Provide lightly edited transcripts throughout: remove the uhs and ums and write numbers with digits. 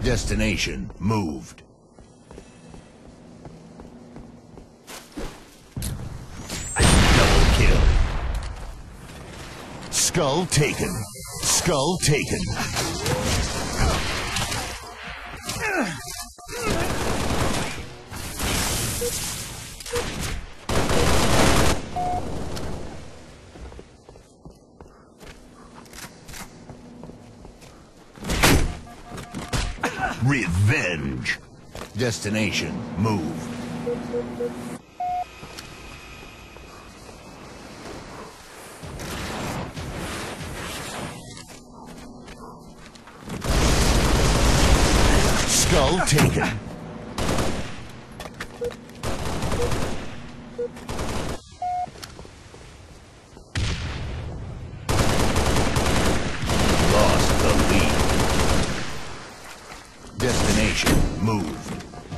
Destination moved. Double kill. Skull taken. Skull taken. Revenge. Destination moved. Skull taken. Lost the lead. Destination moved.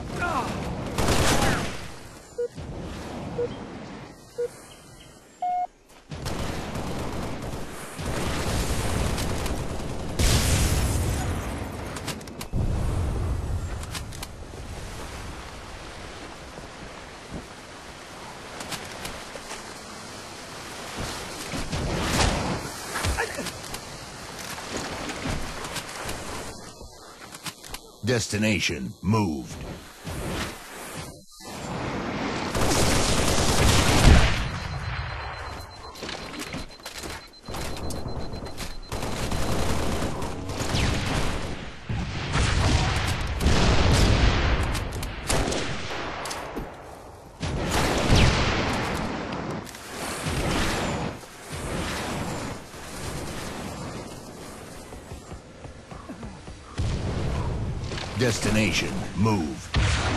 Destination moved. Destination moved.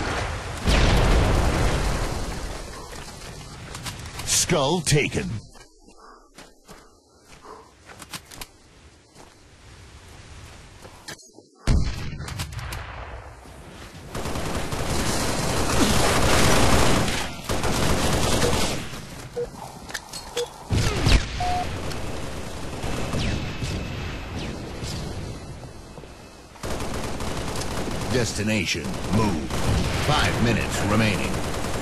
Skull taken. Destination moved. 5 minutes remaining.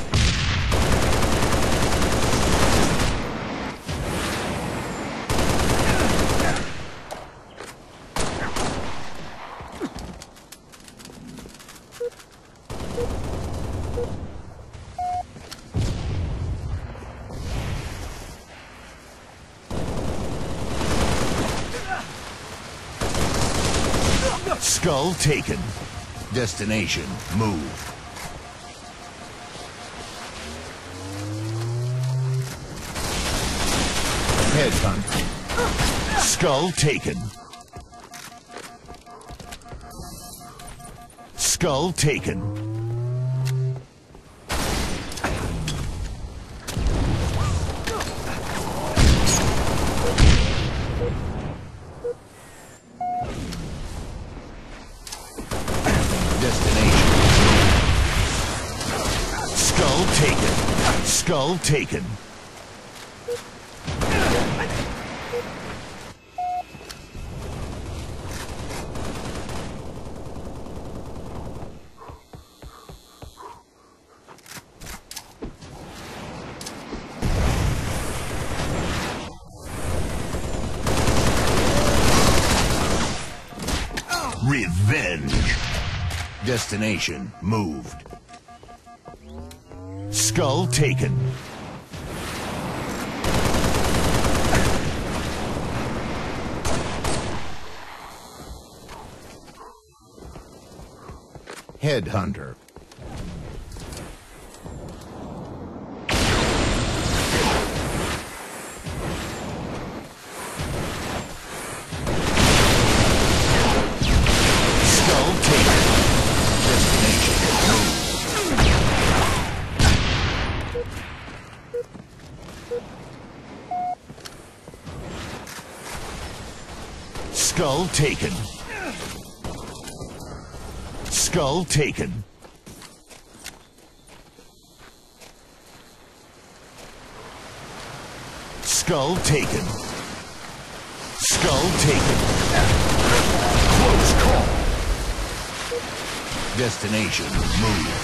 Skull taken. Destination moved. Headhunt. Skull taken. Skull taken. Skull taken. Skull taken. Revenge. Destination moved. Skull taken. Headhunter. Skull taken. Destination moved. Skull taken. Skull taken. Skull taken. Skull taken. Close call. Destination, move.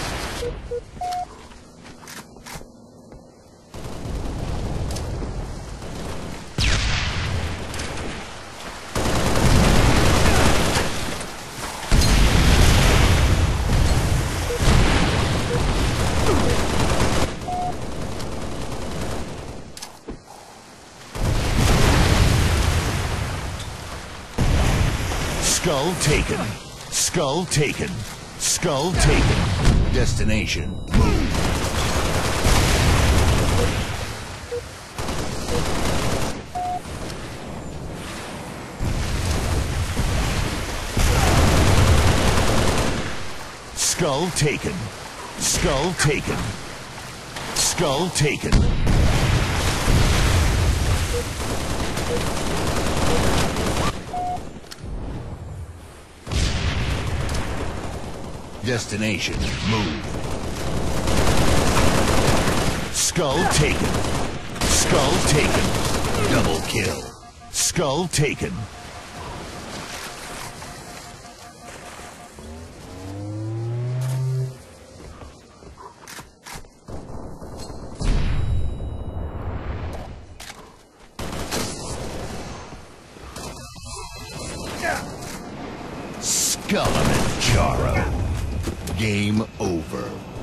Skull taken. Skull taken. Skull taken. Destination, move. Skull taken. Skull taken. Skull taken. Destination, move. Skull taken. Skull taken. Double kill. Skull taken. Skullamanjaro. Game over.